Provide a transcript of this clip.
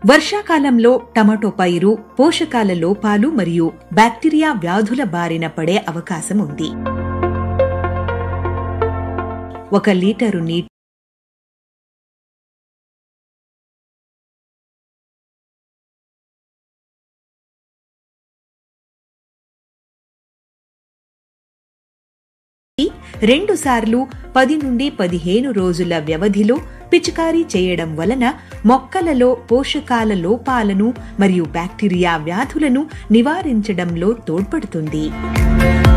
వర్షాకాలంలో టమాటో పైరు పోషకాల లోపాలు మరియు బ్యాక్టీరియా వ్యాధుల బారిన పడే అవకాశం ఉంది. 1 లీటరు నీటి రెండు సార్లు 10 నుండి 15 రోజుల వ్యవధిలో పిచికారీ చేయడం వలన మొక్కలలో పోషకాల లోపాలను మరియు బ్యాక్టీరియా వ్యాధులను నివారించడంలో తోడ్పడుతుంది.